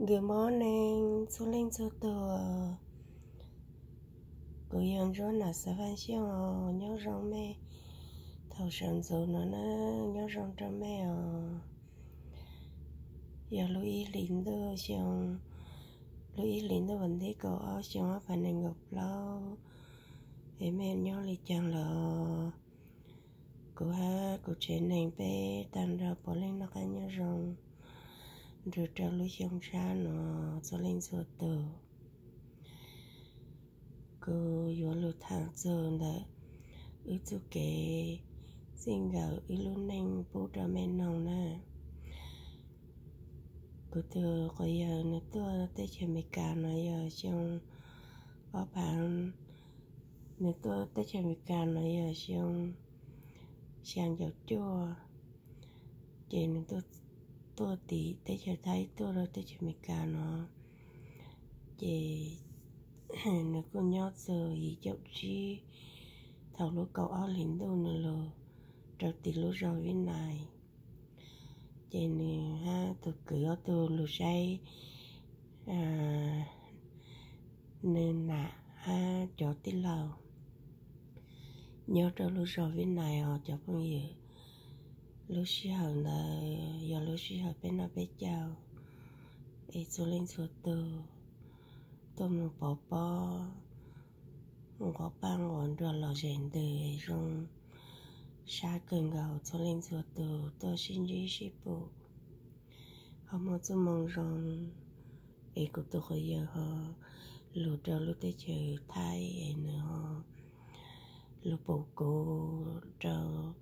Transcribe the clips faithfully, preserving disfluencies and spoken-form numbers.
Good morning, số linh số tờ cô yên rồi là sẽ phát hiện nhớ rằng mẹ thầu sản dầu nó nó nhớ rằng cho mẹ giờ lưu ý lính đó xong lưu ý lính đó vấn đề có xong phải nên gặp lâu để mẹ nhớ lý chẳng là cô ha cô trên này bé tan ra bỏ lên nó cái nhớ rằng rồi cho lưu xong ra nó số linh số tờ cô yếu lưu thang giờ là ước chú kế xin gạo ý luôn nên bố cho mẹ nông nè cô thừa có giờ nữa tôi tới chơi mẹ cả nó giờ xong có bạn nữa tôi tới chơi mẹ cả nó giờ xong sang dạo chua chị nữa tôi tôi tí tới chơi thấy tôi rồi tới chơi mẹ cả nó chị nữa cô nhớ giờ ý dạo chi thầu lúc cậu áo lính đâu nữa rồi rồi tí lúc rồi với này chị nè ha tôi cửa tôi lúc say à nên là ha cho tí lầu nhớ cho lúc rồi với này họ cho con gì lúc sau là giờ lúc sau bên nó bé chào ấy số lên số từ tôi một bỏ bỏ một có băng ngọn rồi là rèn từ rong xa cơn gạo số lên số từ tôi xin đi ship bộ không một số mong rằng ấy cũng tôi có giờ họ lúc cho lúc tới chơi thay ấy nữa họ lúc bộ cô cho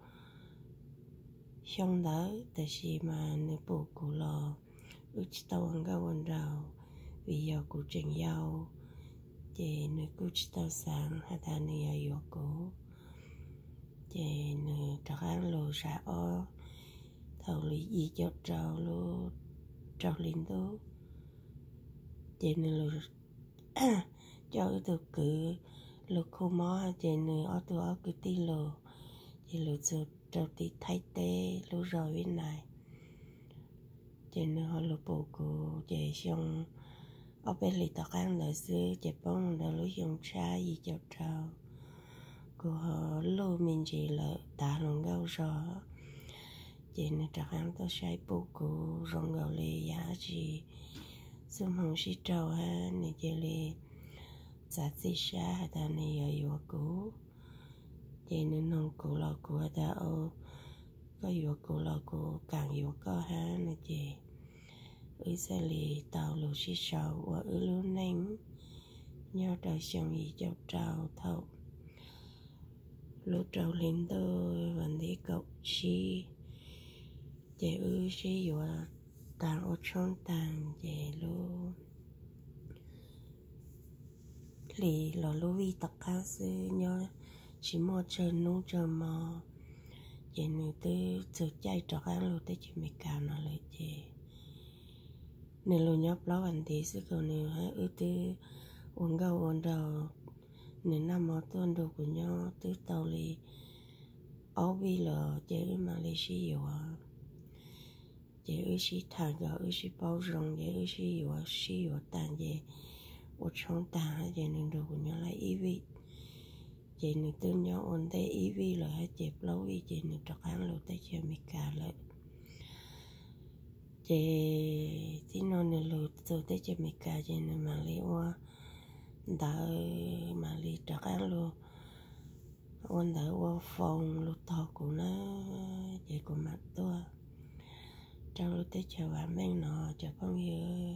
xong đó tại vì mà nếu bộ cô lo ước tao ăn cái quần đầu vì giờ cô trình giao thì nếu cô tao sáng hay ta nếu yêu cô thì nếu chắc ăn lô ra ó thầu lý gì cho trâu lô trâu linh đô thì nếu lô cho ước tao cứ lô khô mó thì nếu ở tao ở cứ tí lô thì lô cho trâu tí thay tê lô rồi bên này thì nếu họ lô bộ cô thì xong ở bên lì tao ăn lời xưa chỉ bông là lối dùng cha gì cho trâu của họ lô mình chỉ là ta lòng gạo rõ chỉ nên chắc ăn tao sai bộ cô rong gạo lì giá gì xung hồng xí trâu ha nên chỉ lì giá xí xa hay ta này ở yếu cô chỉ nên nông cô là cô ta ô có yếu cô là cô càng yếu có ha nên chỉ ư sẽ lì tàu lù xí sầu và ư luôn nánh nhớ đời sống ý cho trào thầu lũ trào lên đôi vấn đề cậu chi để ư xí yếu tàng ở trong tàng để lũ lì lò lũ vi tắc khá sư nhớ chỉ mua chân nụ chân mò để nữ tư sự chạy cho các lũ tới chỉ mấy cả nó lời chê nên lo nhóc lo vấn đề sự cầu nên hãy ưu tư uống gạo uống đầu nên nằm ở tuần đầu của nhau từ tàu li áo vi lờ chế mà li xí yếu chế ưu xí thang gạo ưu xí bao rong chế ưu xí yếu xí yếu tàn chế ở trong tàn chế nên đầu của nhau là ý vị chế nên từ nhau ổn định ý vị là hết chế lâu ý chế nên trọc hàng lâu tới chế mi cả lại chế tí nó nên lù từ tới chế mi cả chế nên mà li hoa đã mà li trọc hàng lù ổn đã hoa phòng lù thọ của nó chế của mặt tôi trong lúc tới chế bà mình nó cho con yêu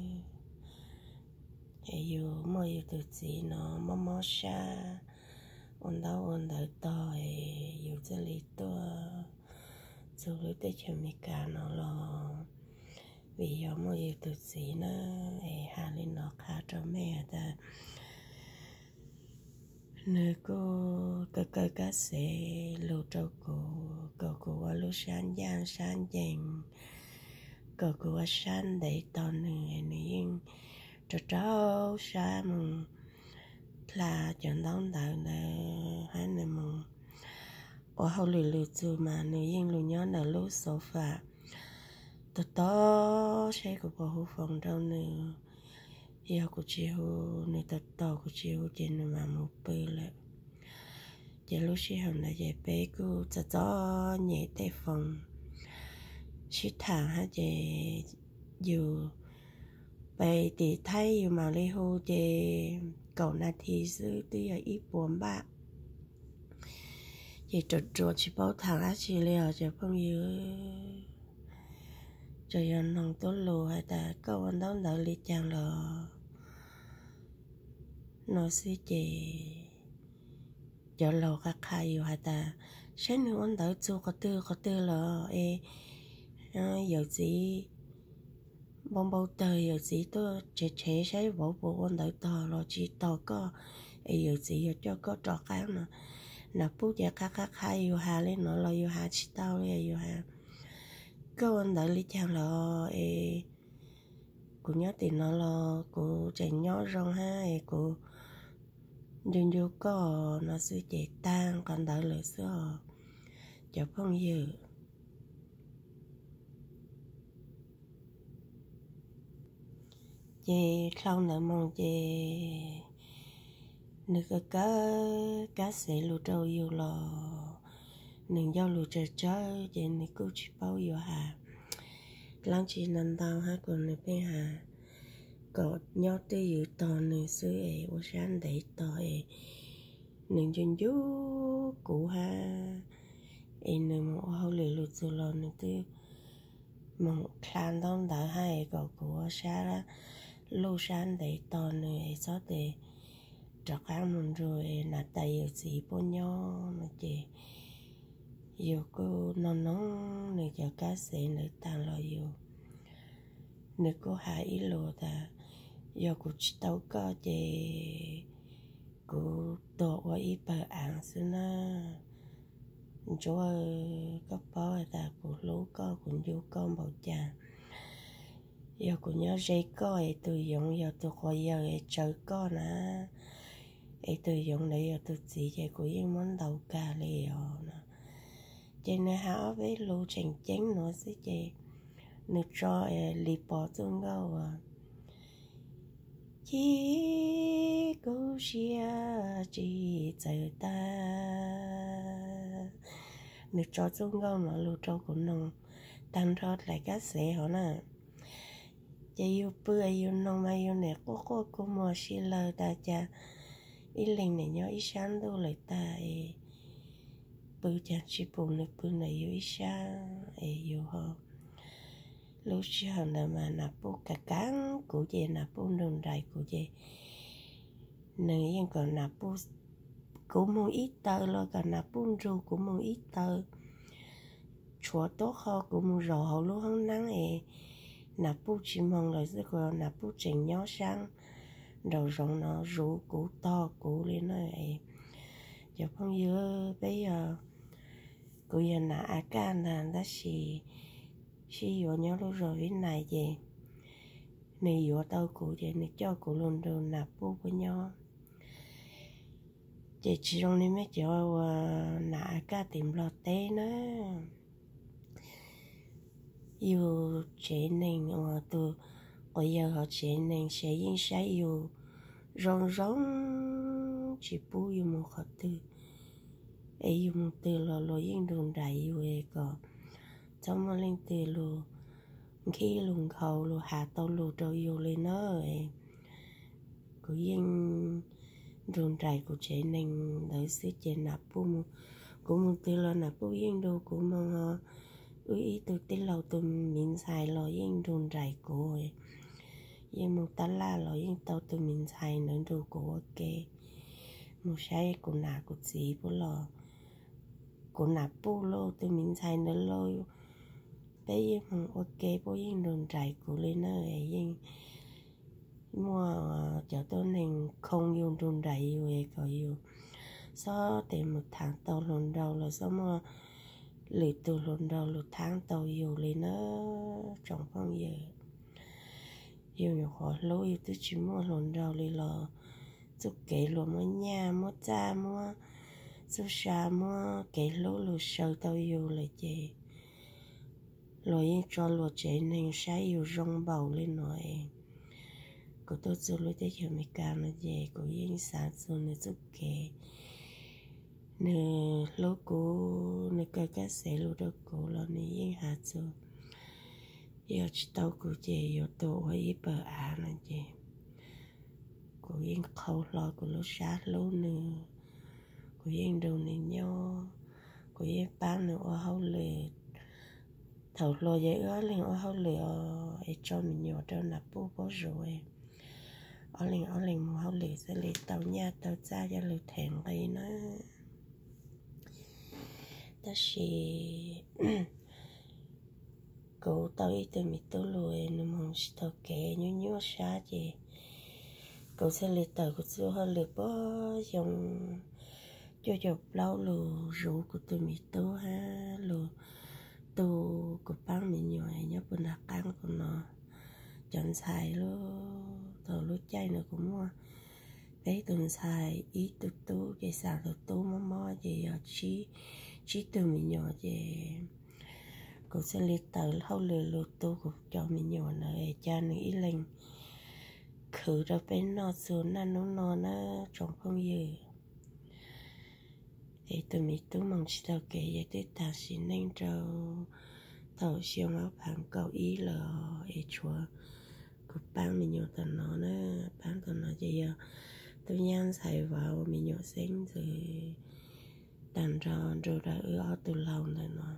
chế yêu mỗi yêu từ gì nó mò mò xa ổn đã ổn đã to yêu cho li tôi trong lúc tới chế mi cả nó lo vì giờ mỗi yêu từ gì nó hà lên nó khá cho mẹ ta nơi cô cơ cơ cá sẽ lô trâu cô cô cô qua lô san giang san dành cô cô qua san để to nè nên cho cháu sa mừng là chọn đón đợi là hai người mừng ở hậu lì lì chú mà nếu yên lù nhớ là lú sofa to to có sẽ của bảo hộ phòng đâu nữa yêu của chiều nữa tao tao của chiều trên mà một bự lại chỉ lúc xí hầm là chỉ bé cô cho cho nhẹ tay phòng xí thẳng ha chỉ dù bây thì thấy dù mà lấy hô chỉ cậu na thì sư tuy là ít buồn bạc chỉ trộn trộn chỉ bảo thằng á chỉ leo chỉ không yêu cho dân nông tốt lù hay ta câu anh đón đợi đi chàng lò nó sẽ chỉ cho lò các khai yêu hay ta sáng nữa anh đợi chú có tư có tư lò ê giờ gì bông bông tờ giờ gì tôi chế chế sẽ bỏ bộ anh đợi tờ lò chỉ tờ có ê giờ gì giờ cho có trò khác nữa nè bút giờ các các khai yêu hà lên nó là yêu hà chỉ tao lên yêu hà câu anh đợi lý chàng là ê cô nhớ thì nó là cô chạy nhỏ rong ha ê cô dừng vô có nó sẽ chạy tan còn đợi lời xưa cho phong dự chị không nợ mong chị nước cá cá sẽ lù trâu yêu lò nương giao lù trời trời chị này cứ chỉ bao yêu hà lăng chỉ nằm đau ha còn này bên hà có nhau tới dự tò nương xứ ấy ô sáng để tò ấy nương chân dú cụ ha ấy nương một hậu lì lụt dù lò nương tư một khăn đông đợi hai có của sáng đó lô sáng để tò nương ấy xót để cho kháng mình rồi là tay ở gì bố nhau mà chị yêu cô non nóng này cho cá sẽ nữ tàn lo yêu nữ cô hạ ý lộ ta yêu cô chỉ tao có chị cô tổ qua ý bà án xứ na chỗ có bó ta cô lú có cũng vô con bảo chàng yêu cô nhớ dây có ấy tôi dùng yêu tôi có yêu ấy chơi có nè ấy tôi dùng để yêu tôi chỉ cho cô yên món đầu cà liều nè chị này háo với lô chành chánh nó sẽ chị nước cho lì bỏ trong gâu à chỉ cô xia chỉ chờ ta nước cho trong gâu nó lô cho của nông tăng rót lại các xe hả nè chị yêu bữa yêu nông mà yêu nè cô cô cô mua xí lơ ta cha ít linh này nhớ ít sáng đâu lại ta bữa chẳng chỉ buồn được bữa này yêu ít sáng ấy yêu ho lúc trước là mà nạp bố cả cán của chị nạp bố đường đại của chị nơi yên còn nạp bố cũng muốn ít tơ lo cả nạp bố ru cũng muốn ít tơ chúa tốt ho cũng muốn rò hậu lúc không nắng ấy nạp bố chỉ mong lời rất là nạp bố trình nhỏ sang đầu rộng nó ru củ to củ lên nó ấy giờ không nhớ bây giờ cô giờ nã à ca là đã xì xì vô nhau lúc rồi với này gì này vô tao cụ vậy này cho cụ luôn đồ nạp bố với nhau chị chỉ trong này mấy chỗ nã à ca tìm lọt té nữa yêu chế nên ở từ ở giờ họ chế nên sẽ yên sai yêu rong rong chỉ bố yêu một khó tư ấy yêu một từ là lo yên đường đại yêu ấy có trong mà lên từ luôn khi lùng khẩu luôn hạ tàu luôn cho yêu lên nó ấy cứ yên đường đại của chế nên đợi sẽ chế nạp bố cũng một từ là nạp bố yên đồ của mong ư ý tôi tên lâu tôi mình xài lo yên đường đại của ấy yên một tá la lo yên tàu tôi mình xài nữa đồ của ok một sai của nà của gì bố lo của nạp bố lô tôi mình xài nữa lô bây giờ mình ok bố yên đường trải của lên nó ấy yên mua cho tôi nên không dùng đường trải về có dùng sau tìm một tháng tàu lần đầu là sau mà lì từ lần đầu là tháng tàu dùng lên nó trong phong giờ yêu nhiều khó lối tôi chỉ mua lần đầu lên là chụp kể luôn mua nhà mua cha mua số xa mua kể lối lối sâu tàu dùng là chị rồi yên cho lúa chế nên sai yêu rong bầu lên nói cô tôi cho lúa để cho mình cả nó về cô yên sáng cho nó giúp kề nè lúc cô nè cái cái xe lúa đó cô là nè yên hạt cho giờ chỉ tao cô về giờ tôi ở ít bờ à nó về cô yên khâu lo cô lúc sát lúc nữa cô yên đầu nè nhau cô yên bán nữa ở hậu lệ thầu lo vậy ở liền ở hậu lệ ở cho mình nhỏ cho nạp bố bố rồi ở liền ở liền một hậu lệ sẽ lấy tàu nhà tàu xa cho lệ thèn cái nó ta chỉ cô tao ít từ mình tôi lùi nó mong chỉ tao kể nhú nhú xa gì cô sẽ lấy tàu cô sẽ hậu lệ bó dùng cho chụp lâu lù rủ của tôi mình tôi ha lù tôi của bán mình nhỏ nhớ bên đặc căng của nó chọn xài luôn tàu lúc chay nữa cũng mua đấy tuần xài ít tụt tú cái sao tụt tú mò mò gì ở chí chí từ mình nhỏ gì cô sẽ lấy tờ lâu lừa lụt tú của cho mình nhỏ này cha nữa ý lên khử ra bên nó xuống nó nó nó nó trong không gì thì tụi mình tú mong chỉ tao kể vậy tới ta xin nên cho tao siêu máu bằng cầu ý là ấy chúa của bán mình nhiều tần nó nữa bán tần nó bây giờ tôi nhang xài vào mình nhỏ xanh rồi tàn tròn rồi đã ưa ở từ lâu rồi nó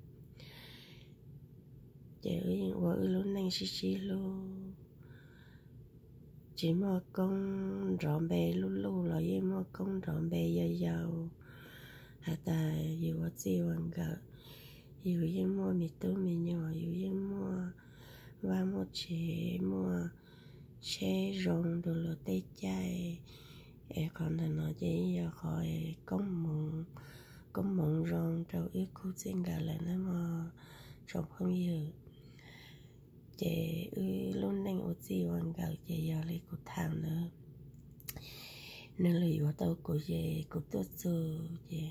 chị ơi qua ưa lúc này xí xí luôn chỉ mua con rộn bè lu lu là với mua con rộn bè dao dao hà ta dù ở chiều ăn gạo dù với mua mì tố mì nhỏ dù với mua và mua chế mua chế rong đồ lô tê chay em còn là nói chỉ giờ khỏi công mộng công mộng rong trâu ít khu xin gà lại nó mà trong không giờ chị ơi luôn nên ở chiều ăn gạo chị giờ lấy cột thang nữa nên là ở đâu của chị của tôi giờ chị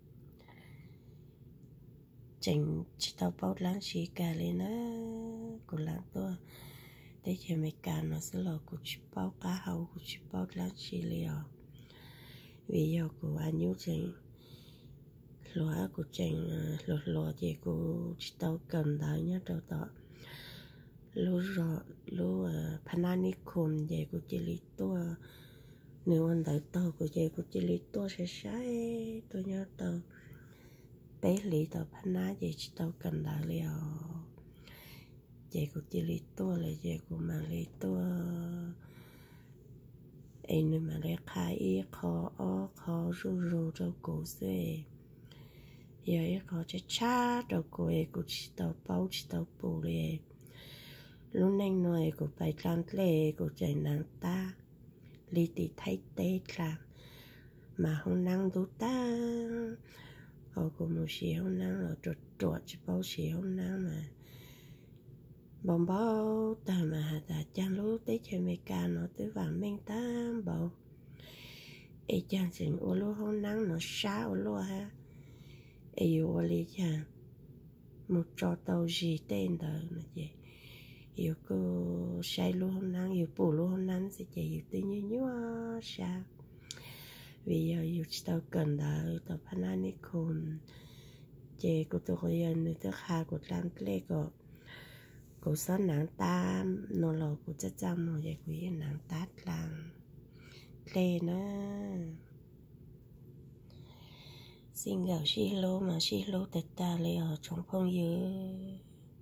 chỉnh chỉ tao bao láng chỉ cả lên á của láng tôi để cho mày cả nó sẽ là của chỉ bao cá hậu của chỉ bao láng chỉ liền vì giờ của anh nhớ chỉnh lúa của chỉnh lúa lúa gì của chỉ tao cần đó nhá tao tao lúa rồi lúa panani khum gì của chỉ lý tua nếu anh đợi tao của gì của chỉ lý tua sẽ sai tôi nhớ tao bé lý tao panna gì chỉ tao cần đó liền gì của chỉ lý tua là gì của mà lý tua anh nên mà lấy khai khó ó khó ru ru cho cổ xe giờ ấy khó cho cha cho cô ấy của chỉ tao bao chỉ tao bù liền lúc này nói của bài trăng lệ của trời nắng ta lý thì thấy tê làm mà không năng đủ ta họ của một xí không năng là trột trột chỉ bao xí không năng mà bóng bao ta mà hà ta chăng lúc tới chơi mê ca nó tới vàng mênh ta bảo ê chăng xin ô lô không năng nó xa ô lô ha ê dù ô lý chăng một trò tàu gì tên đó là gì yêu cô say luôn hôm nay yêu bù luôn hôm nay sẽ chạy yêu tự nhiên nhớ sao vì giờ yêu tao cần đợi tao phải nói ní con chị của tôi có yên nữa tôi khai của làm cái của của số nắng ta nó là của chất trăm mà vậy của yên nắng tát làm lê nó xin gạo xí lô mà xí lô tết ta lấy ở trong phong dư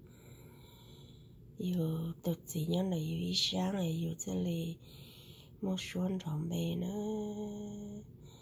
yêu tự chỉ nhớ là yêu ý sáng là yêu cho li một xuân tròn bề nữa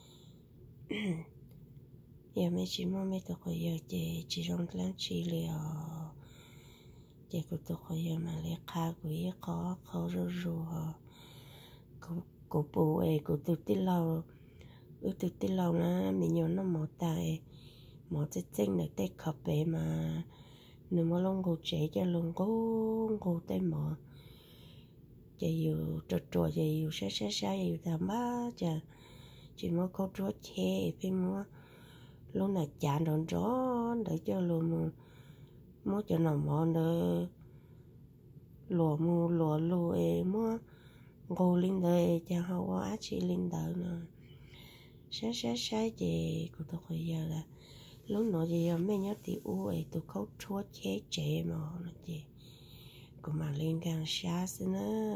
giờ mấy chị mua mấy tụi khỏi giờ chị chỉ trong láng chỉ liều chị của tụi khỏi giờ mà lấy khá của ý khó khó rù rù họ của của bố ấy của tụi tí lâu ước tụi tí lâu nó mình nhớ nó một tay một cái chân là tay khập bề mà nếu mà lòng cô trẻ cho lòng cô cô tên mỏ chị yêu trò trò chị yêu xa xa xa yêu thầm ba chả chỉ mà có trò che bên mua lúc nào chả đòn gió để cho luôn mua cho nó món nữa lúa mu lúa lúa ấy mua ngô linh đời cho họ quá chỉ linh đời nữa sai sai sai gì của tôi bây giờ là lúc nào thì mấy nhớ thì u ấy tôi khâu chua chế chế mà nó gì của mà lên càng xa xí nữa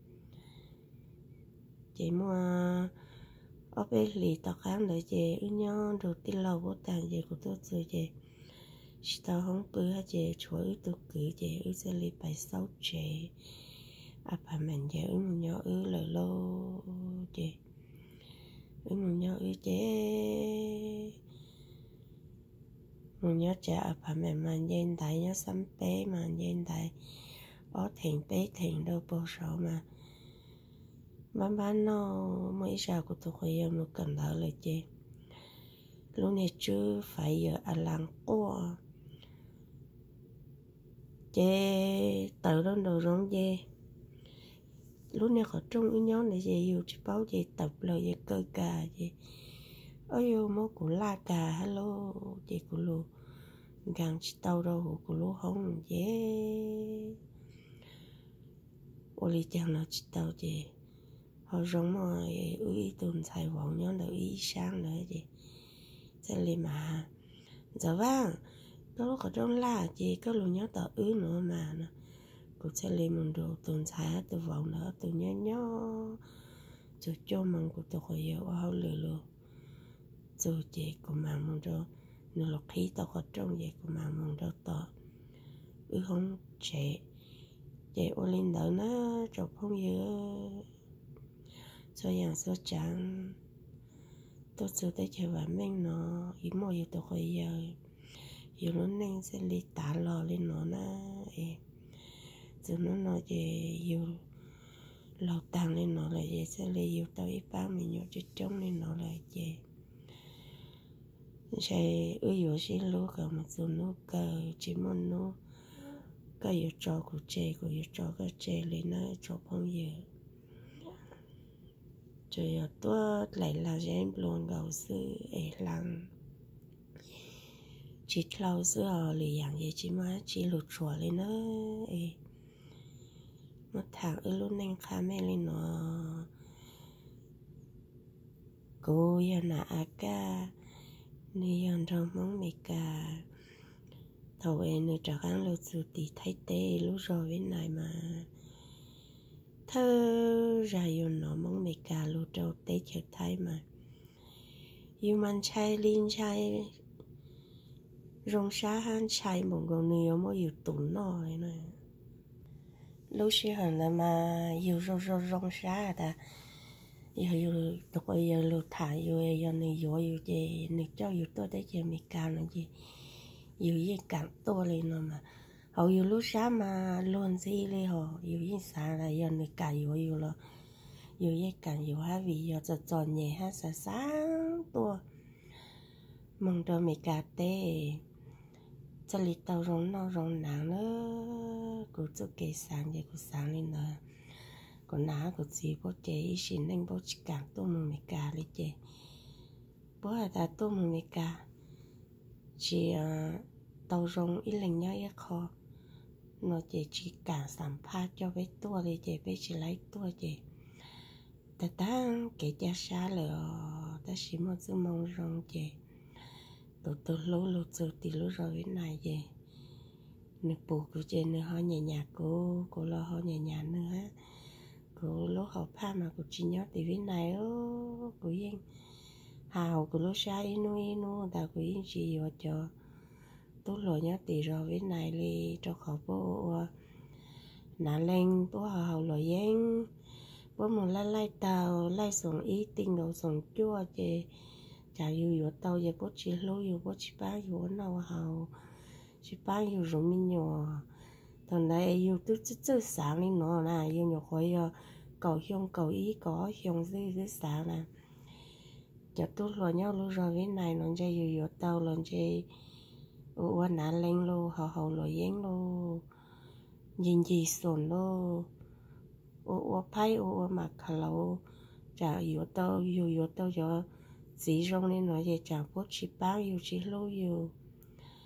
chị mua ở bên lì tao khám để chị ư nhau đầu tiên lâu vô tàn gì của tôi rồi chị chỉ tao không bự hết chị chúa ư tôi cứ chị ư sẽ lì bài sáu chị à bà mình chị ư một nhau ư lời lô chị ư một nhau ư chị một nhau chả à bà mình mà nhìn đại nhau xăm bé mà nhìn đại ở thành bé thành đâu bao số mà bán bán nó mấy giờ của tôi khuyên em nó cần đỡ lại chị lúc này chứ phải giờ à làng qua chị tự đó đồ rong chị lúc này họ trong cái nhóm này chị yêu chị báo chị tập lời chị cơ cà chị ôi yêu mốt của la cà hello chị của lu gần chị tàu đâu của lu không chị ôi chẳng nào chị tàu chị họ giống mà ý tuần thầy vọng nhóm đầu ý sáng nữa chị sẽ lên mà giờ vâng nó lúc ở trong la chị có luôn nhớ tờ ứ nữa mà nè cũng sẽ lên một đồ tuần thầy từ vọng nữa từ nhớ nhớ rồi cho mình của tôi khỏi yêu họ lừa lừa rồi chị của mà một đồ nó là khí tao ở trong vậy của mà một đồ tờ ứ không trẻ chị ô linh đỡ nó chụp không dưa cho yang số chẳng tôi sự tới chơi và mình nó ý mô yêu tôi khỏi giờ yêu nó nên sẽ đi tả lò lên nó na rồi nó nói về yêu lò tăng lên nó là gì sẽ lấy yêu tao ít bao mình nhớ chút trống lên nó là gì sẽ ưu yếu xin lúa cả một số nó cờ chỉ muốn nó cái yêu cho của chè của yêu cho cái chè lên nó cho không giờ rồi tôi lại là em luôn gầu sư ấy lăng chỉ lâu xưa lì dạng gì chỉ mà chỉ lụt chùa lên nó ấy một tháng ở lúc nên khá mẹ lên nó cô ya na aka ni yon trong mong mẹ cả thầu em nữa cho kháng lâu sự thì thấy tê lúc rồi bên này mà thơ ra yon nó mong mẹ cả lúc trâu tê chợt thấy mà yêu man chai linh chai rong xa han chai một con nhiều mà yêu tụn nồi nè lúc xưa hẳn là mà yêu rong rong rong xa ta yêu yêu tụi yêu lưu thả yêu yêu này yêu yêu gì này cho yêu tôi đấy chứ mình cao là gì yêu gì càng to lên nó mà họ yêu lúc xa mà luôn gì lên họ yêu gì xa là yêu này cả yêu yêu là yêu gì càng yêu ha vì yêu cho tròn nhẹ ha sáng sáng to mong cho mình cả tê cho lịch tàu rong nó rong nắng nữa cũng cho cái sáng vậy cũng sáng lên nữa còn ná của chị bố chế xin anh bố chỉ càng tô mừng mẹ cả lấy chế bố là ta tô mừng mẹ cả chỉ tàu rong ít lần nhau ít khó nó chế chỉ càng sản phát cho với tua lấy chế với chỉ lấy tua chế ta ta kể cha xa lửa ta chỉ một sự mong rong chế từ từ lú lú từ từ lú rồi cái này chế nước bù của chế nữa họ nhẹ nhàng cô cô lo họ nhẹ nhàng nữa ha cô lúc học pha mà cô chỉ nhớ từ bên này ô cô yên hào cô lúc xa inu inu ta cô yên chỉ vào cho tốt rồi nhớ từ rồi bên này đi cho họ bố nã lên bố hào rồi yên bố một lai lai tàu lai xuống ý tinh đầu xuống chua chứ chả yêu yêu tàu giờ bố chỉ lú yêu bố chỉ bán yêu nào hào chỉ bán yêu rồi mình nhỏ thằng này yêu tức tức tức sáng lên nó là yêu nhiều khối cầu hiông cầu ý có hiông dư dư sáng nè cho tốt rồi nhau luôn rồi cái này nó chơi yêu yêu tàu lần chơi ủa nã lên luôn hậu hậu rồi yên luôn nhìn gì sồn luôn ủa phải ủa mà khá lâu chả yêu tàu yêu yêu tàu cho dĩ rong lên nói về chả bố chỉ bán yêu chỉ lú yêu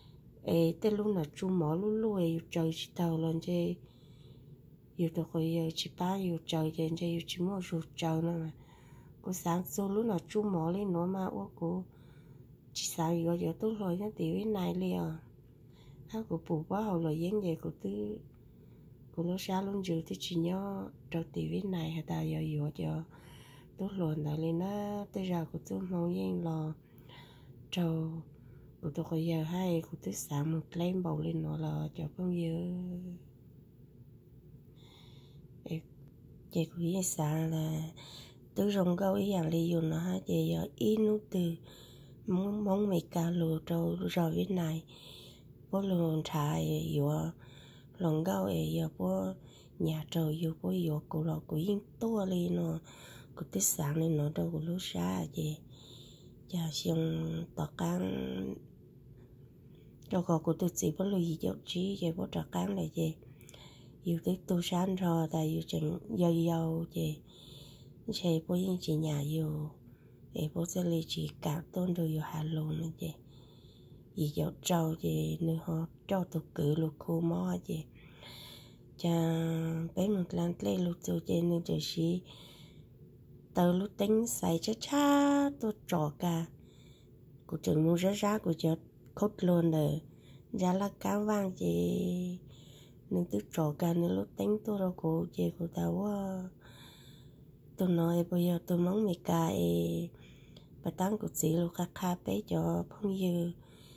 ê tên lúc nào chú mỏ lúc lúc ấy trời chỉ tàu lên chơi yêu tôi coi yêu chỉ ba yêu trời chơi chơi yêu chỉ mua rượu trời nữa mà cô sáng sớm lúc nào chú mỏ lên nó mà ô cô chỉ sáng yêu yêu tôi rồi nó tiểu cái này liền ha cô bù quá hậu rồi yên vậy cô tư cô lúc sáng luôn giờ tôi chỉ nhớ trâu tiểu cái này hay ta yêu yêu cho tôi luôn lại lên nó tôi ra cô tôi mong yên lo trâu cô tôi coi giờ hay cô tôi sáng một lên bầu lên nó là cho con yêu chị cũng biết sáng là tôi rong câu ý dạng lý dùng nó ha chị giờ ít nút từ mong mong mấy cá lùa trâu rồi viết này bố lùn trái yếu lòng câu ấy yếu bố nhà trâu yếu bố yếu cổ lọ cổ yên to lên nó cổ tới sáng lên nó đâu cổ lúc xa chị chả xong tỏ căng cho có cổ tôi chỉ bố lùi gì dạo trí chị bố tỏ căng lại chị yêu tới tu sáng rồi tại yêu chừng yêu yêu chị chị bố yên chị nhà yêu để bố sẽ lấy chị cả tôn rồi yêu hà luôn nữa chị vì dạo trâu chị nữa họ cho tụi cử lục khu mò chị cha bé một lần lấy lục tụi chị nữa chị xí từ lúc tính xài cha cha tôi trò cả của trường mua rá rá của chị cốt luôn rồi ra là cá vàng chị nên tôi trò cả nên lúc tính tôi đâu có chị của tao quá tôi nói bây giờ tôi mong mày cài bà tăng của chị lúc khá khá bé cho phong dư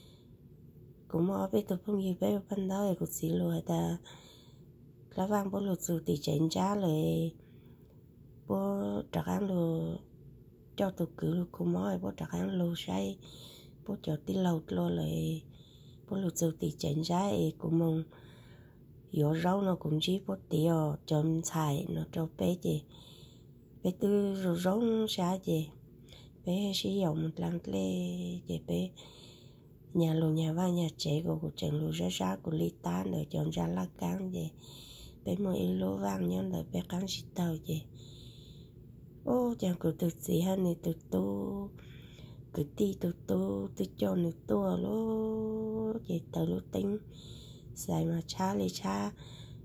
cũng mò bé tôi phong dư bé ban đầu của chị luôn ta lá vàng bố lụt dù thì chén giá lại bố trạc ăn luôn cho tôi cứ luôn cũng mò bố trạc ăn luôn say bố cho tí lâu luôn lại bố lụt dù thì chén giá ấy cũng mong yếu rau nó cũng chỉ bố tiêu chấm xài nó cho bé chị bé tư rồi rong xa chị bé sử dụng một lần lê chị bé nhà lù nhà vang nhà trẻ của của trường lù ra ra của ly tan rồi chọn ra lá cắn chị bé mua ít lúa vang nhớ là bé cắn xịt tàu chị ô chẳng cứ từ gì hơn này từ tu cứ ti từ tu từ cho nữa tua lố chị từ lúa tính xài mà cha lấy cha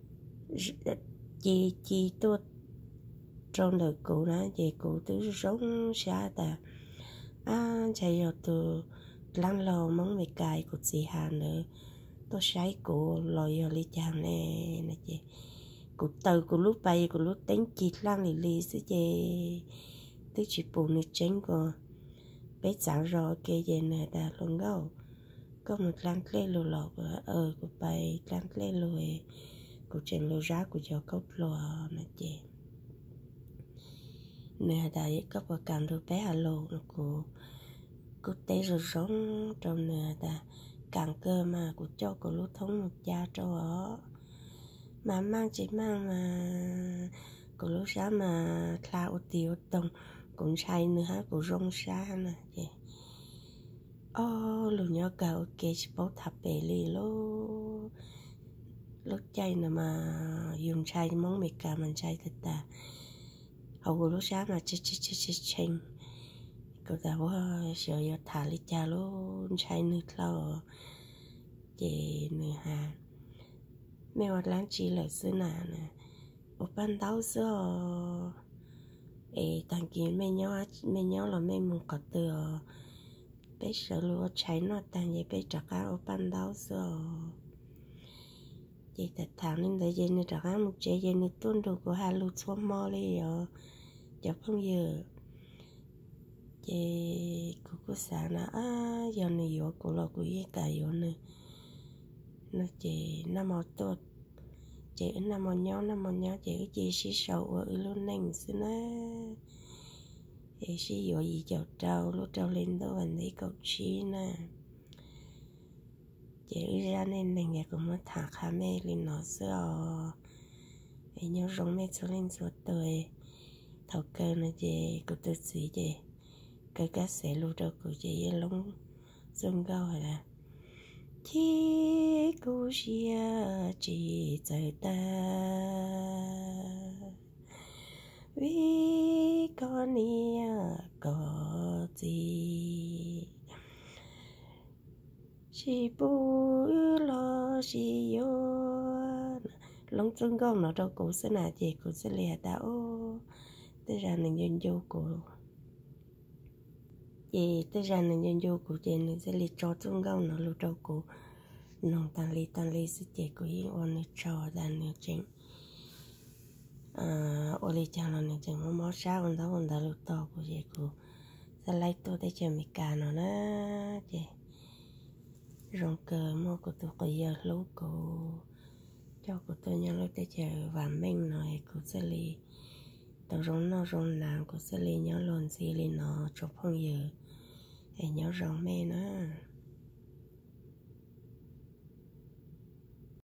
chị chị tôi trong đời cụ đó chị cụ tứ sống xa ta à chạy vào từ lăng lò mong mấy cái của chị Hà nữa tôi say cụ lòi vào ly chàng nè nè chị cụ từ cụ lúc bay cụ lúc tính chít lăng lì lì chứ chị tôi chỉ bù nước chén của bé sáng rồi kia về nè ta luôn gấu có một lăng lê lù lọ ờ cụ bay lăng lê lùi cụ chèn lù rá cụ cho cốc lùa nè chị nè tại có một cảm được bé hà lô nó cụ cụ tế rồi sống trong nè ta càng cơ mà cụ cho cụ lúc thống một cha cho ở mà mang chỉ mang mà cụ lúc sáng mà thla ô tiêu tông cũng say nữa ha cụ rong xa nè chị ô lù nhỏ cả ok bố thập bể lì lô lúc chay nè mà dùng chay món mì cà mình chay thật ta hầu cụ lúc sáng mà chết chết chết chết chết cô ta quá sợ giờ thả lấy cha luôn chay nước lâu chị nữa ha mẹ hoạt láng chỉ là xưa nào nè ở ban đầu xưa ê thằng kia mẹ nhớ mẹ nhớ là mẹ muốn có từ bé sợ luôn cháy nó tan vậy bé trả cá ở ban đầu xưa chị thật thằng nên để chị nên trả cá một chế chị nên tuân đồ của hai lúa xuống mò đi rồi cho không giờ chị cũng có sáng là à giờ này giờ cô lo cô ý cả giờ này nó chị năm một tốt chị năm một nhau năm một nhau chị chị xí sầu ở luôn nành xí nè chị xí giờ gì chào trâu lúc trâu lên đó vẫn thấy cậu chí nè chị ra nên nành nhà cũng mất thả khá mê lên nó xưa chị nhớ rong mê cho lên suốt tuổi thầu cơ nè chị cũng tự xí chị cái cá sẽ lưu trâu của chị lông xuân cao hay là chỉ cố xia chỉ trời ta vì con nia có gì chỉ bu lo chỉ yo long trung gong nó đâu cũng sẽ là gì cũng sẽ lìa đã ô tới ra nên nhân vô của chị tới ra nên nhân vô của chị nên sẽ lìa cho trung gong nó lúc đâu của nông tan lì tan lì sẽ chị của yên ôn nó cho đàn nó chính à ôn lì chàng nó nên chính muốn mót sao ôn đó ôn đó lúc to của chị của sẽ lấy tôi để cho mình cả nó nè chị rong cờ mua của tôi bây giờ lúc của cho của tôi nhau lúc để chờ và mình nói của sẽ lì tao rong nó rong nàng của sẽ lì nhau luôn gì lì nó chụp không giờ để nhau rong mẹ nữa